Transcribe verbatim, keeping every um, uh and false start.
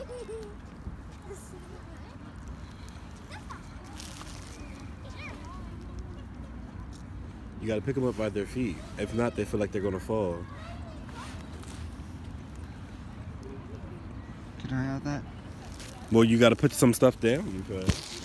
You gotta pick them up by their feet. If not, they feel like they're gonna fall. Can I have that? Well, you gotta put some stuff down. You could.